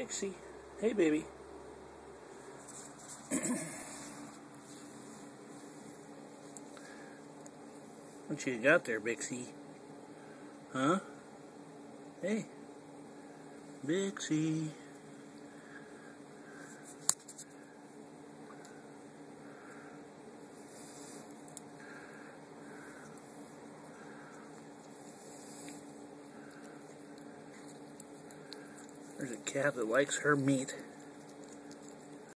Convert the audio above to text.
Bixi. Hey, baby. What you got there, Bixi? Huh? Hey. Bixi. There's a cat that likes her meat.